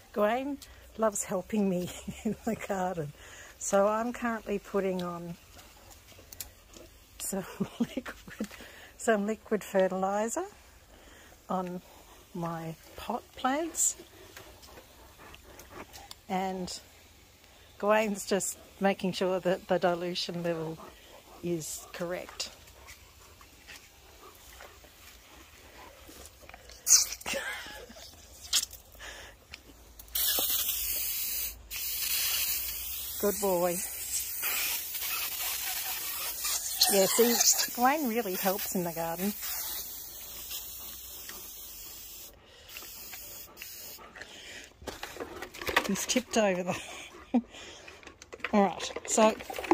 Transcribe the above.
Gawain loves helping me in the garden, so I'm currently putting on some liquid fertiliser on my pot plants, and Gawain's just making sure that the dilution level is correct. Good boy. Yeah, see, Gawain really helps in the garden. He's tipped over the... Alright, so